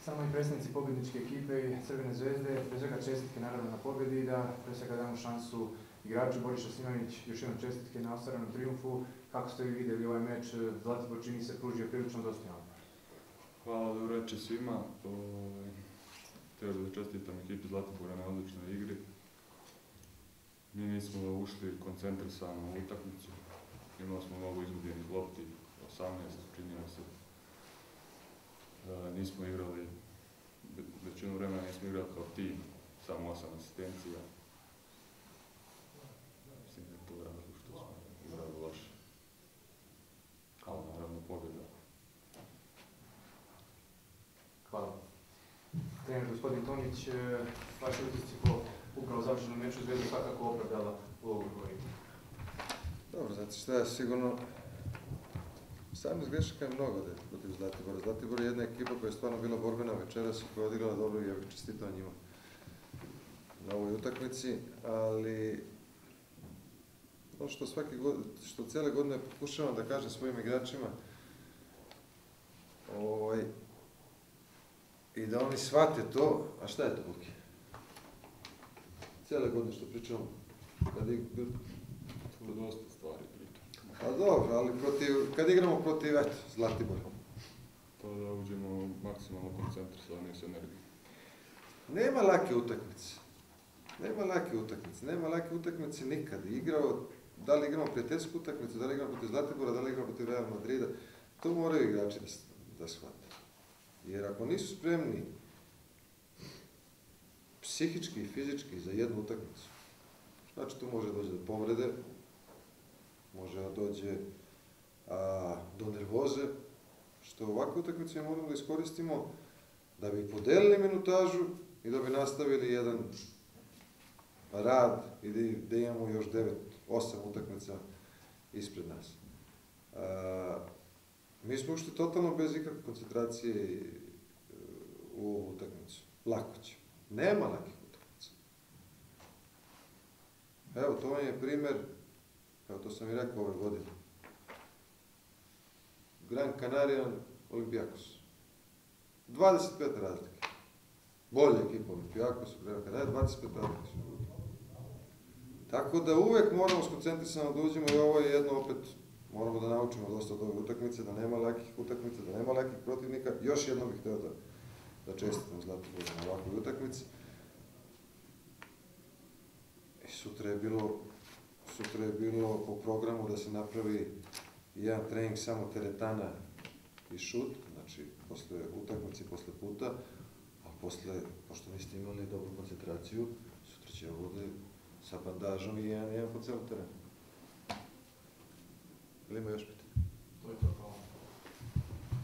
Samo i predstavnici pobjedničke ekipe i Crvene zvezde, pre svega čestitke naravno na pobjedi i da pre svega damo šansu igraču. Boriša Simović, još jednom čestitke na ostvarenom triumfu. Kako ste vi vidjeli ovaj meč? Zlatibor čini se pružio prilično dosta napor. Hvala, dobro večer svima. Htio bih da čestitam ekipi Zlatibora na odličnoj igri. Mi nismo ušli koncentrisano u utakmicu. Imali smo mnogo izgubljenih lopti, 18, činilo se. Nismo igrali, većinu vremena nismo igrali kao tim, samo 8 asistencija. Mislim da je to razlog što smo igrali loše. Ali naravno pobjeda. Hvala. Trener gospodin Tomić, vaši utisci po upravo završenom meču Zvezda svakako opravdala ulogu koju ima. Dobro, znači šta je sigurno, samih grešaka je mnogo protiv Zlatibora. Zlatibor je jedna ekipa koja je stvarno bila borbena večeras i koja je odigrala dobro i ja bih čestitao njima na ovoj utakmici, ali ono što cijele godine pokušavam da kažem svojim igračima i da oni shvate to, a šta je to Buki? Cijele godine što pričamo, To je dosta stvari pričam. A dobro, ali kad igramo protiv Zlatibora. To da uđemo maksimalno koncentrisani s energijom. Nema lake utakmice. Nema lake utakmice nikad. Da li igramo prijateljsku utakmicu, da li igramo protiv Zlatibora, da li igramo protiv Real Madrida, to moraju igrači da shvate. Jer ako nisu spremni psihički i fizički za jednu utakmicu, znači tu može doći do povrede, može da dođe do nervoze, što ovakvu utakmicu moramo da iskoristimo da bi podelili minutažu i da bi nastavili jedan rad i da imamo još 9-8 utakmica ispred nas. Mi smo ušli totalno bez ikakve koncentracije u ovu utakmicu. Lako će. Nema lakih utakmica. Evo, to vam je primer, evo to sam i rekao ove godine. Gran Canarian, Olympiakos. 25 razlike. Bolje ekipa Olympiakos, Gran Canaria, 25 razlike su ljudi. Tako da uvek moramo skoncentrisano da uđemo i ovo je jedno opet, moramo da naučimo dosta od ove utakmice, da nema lakih utakmica, da nema lakih protivnika. Još jednom bih hteo da čestitam Zlatiboru na ovakvoj utakmici. I sutra je bilo po programu da se napravi jedan trening samo teretana i šut, znači posle utakmice i posle puta, a pošto niste imali dobru koncentraciju, sutra će ovdje sa bandažom i jedan po celu terenu. Ili ima još pitanje?